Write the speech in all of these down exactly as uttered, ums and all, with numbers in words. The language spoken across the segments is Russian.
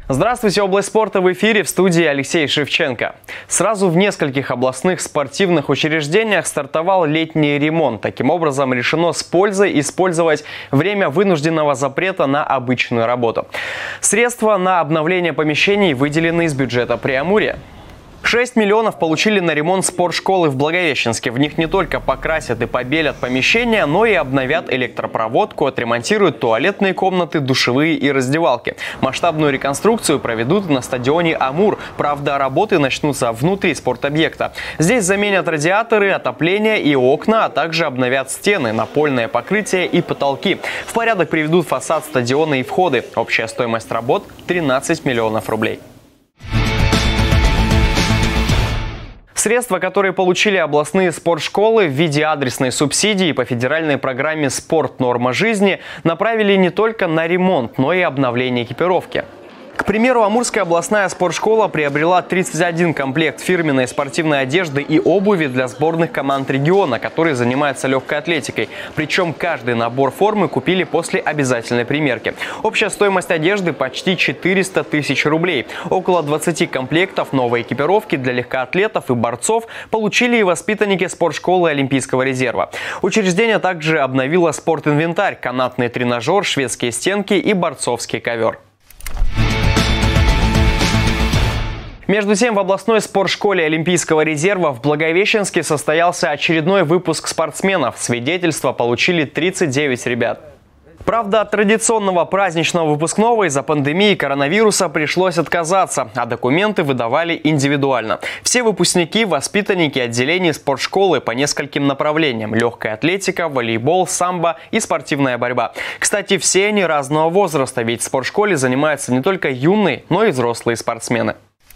Здравствуйте, область спорта в эфире, в студии Алексей Шевченко. Сразу в нескольких областных спортивных учреждениях стартовал летний ремонт. Таким образом, решено с пользой использовать время вынужденного запрета на обычную работу. Средства на обновление помещений выделены из бюджета Преамурья. шесть миллионов получили на ремонт спортшколы в Благовещенске. В них не только покрасят и побелят помещения, но и обновят электропроводку, отремонтируют туалетные комнаты, душевые и раздевалки. Масштабную реконструкцию проведут на стадионе «Амур». Правда, работы начнутся внутри спортобъекта. Здесь заменят радиаторы, отопление и окна, а также обновят стены, напольное покрытие и потолки. В порядок приведут фасад стадиона и входы. Общая стоимость работ – тринадцать миллионов рублей. Средства, которые получили областные спортшколы в виде адресной субсидии по федеральной программе «Спорт. Норма жизни», направили не только на ремонт, но и обновление экипировки. К примеру, Амурская областная спортшкола приобрела тридцать один комплект фирменной спортивной одежды и обуви для сборных команд региона, которые занимаются легкой атлетикой. Причем каждый набор формы купили после обязательной примерки. Общая стоимость одежды почти четыреста тысяч рублей. Около двадцати комплектов новой экипировки для легкоатлетов и борцов получили и воспитанники спортшколы Олимпийского резерва. Учреждение также обновило спортинвентарь, канатный тренажер, шведские стенки и борцовский ковер. Между тем, в областной спортшколе Олимпийского резерва в Благовещенске состоялся очередной выпуск спортсменов. Свидетельства получили тридцать девять ребят. Правда, от традиционного праздничного выпускного из-за пандемии коронавируса пришлось отказаться, а документы выдавали индивидуально. Все выпускники – воспитанники отделений спортшколы по нескольким направлениям – легкая атлетика, волейбол, самбо и спортивная борьба. Кстати, все они разного возраста, ведь в спортшколе занимаются не только юные, но и взрослые спортсмены.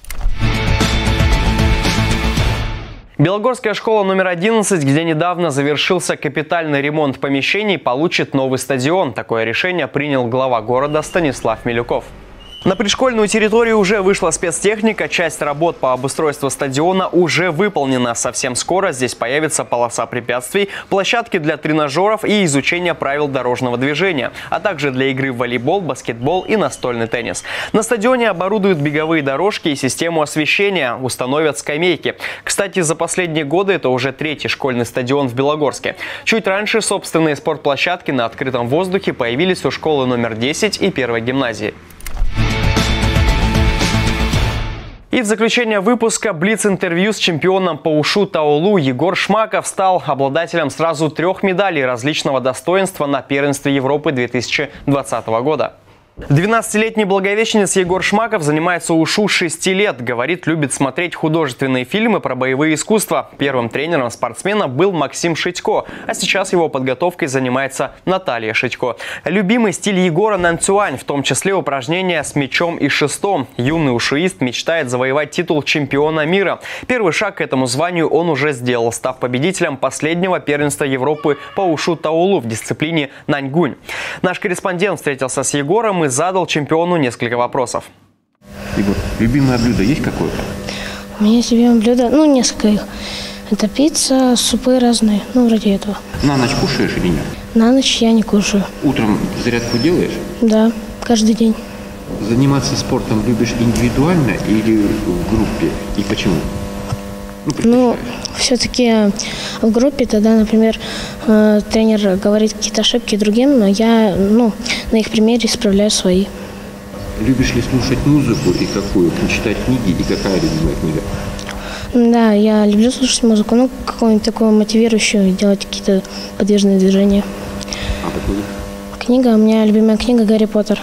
Белогорская школа номер одиннадцать, где недавно завершился капитальный ремонт помещений, получит новый стадион. Такое решение принял глава города Станислав Милюков. На предшкольную территорию уже вышла спецтехника. Часть работ по обустройству стадиона уже выполнена. Совсем скоро здесь появится полоса препятствий, площадки для тренажеров и изучения правил дорожного движения, а также для игры в волейбол, баскетбол и настольный теннис. На стадионе оборудуют беговые дорожки и систему освещения, установят скамейки. Кстати, за последние годы это уже третий школьный стадион в Белогорске. Чуть раньше собственные спортплощадки на открытом воздухе появились у школы номер десять и первой гимназии. И в заключение выпуска блиц-интервью с чемпионом по ушу Таолу Егор Шмаков стал обладателем сразу трех медалей различного достоинства на первенстве Европы две тысячи двадцатого года. двенадцатилетний благовещенец Егор Шмаков занимается ушу с шести лет. Говорит, любит смотреть художественные фильмы про боевые искусства. Первым тренером спортсмена был Максим Шитько, а сейчас его подготовкой занимается Наталья Шитько. Любимый стиль Егора – нанцюань, в том числе упражнения с мячом и шестом. Юный ушуист мечтает завоевать титул чемпиона мира. Первый шаг к этому званию он уже сделал, став победителем последнего первенства Европы по ушу Таолу в дисциплине наньгунь. Наш корреспондент встретился с Егором и задал чемпиону несколько вопросов. Егор, любимое блюдо есть какое-то? У меня есть любимое блюдо, ну, несколько их. Это пицца, супы разные, ну, вроде этого. На ночь кушаешь или нет? На ночь я не кушаю. Утром зарядку делаешь? Да, каждый день. Заниматься спортом любишь индивидуально или в группе? И почему? Ну, ну все-таки в группе тогда, например, э, тренер говорит какие-то ошибки другим, но я, ну, на их примере исправляю свои. Любишь ли слушать музыку и какую? Читать книги и какая любимая книга? Да, я люблю слушать музыку, ну, какую-нибудь такую мотивирующую, делать какие-то подвижные движения. А по книге? Книга, у меня любимая книга «Гарри Поттер».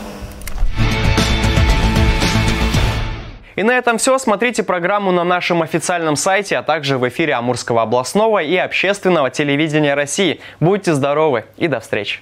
И на этом все. Смотрите программу на нашем официальном сайте, а также в эфире Амурского областного и общественного телевидения России. Будьте здоровы и до встречи!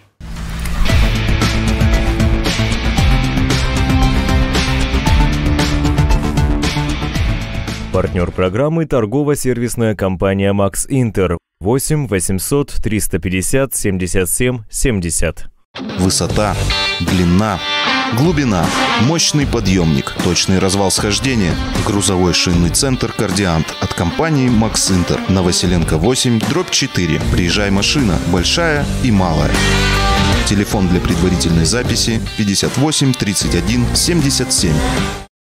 Партнер программы – торгово-сервисная компания «Макс Интер». восемь восемьсот триста пятьдесят семьдесят семь семьдесят. Высота, длина, глубина, мощный подъемник, точный развал схождения, грузовой шинный центр «Кардиант» от компании «Макс Интер» на Василенко восемь, дробь четыре. Приезжай, машина большая и малая. Телефон для предварительной записи пятьдесят восемь тридцать один семьдесят семь.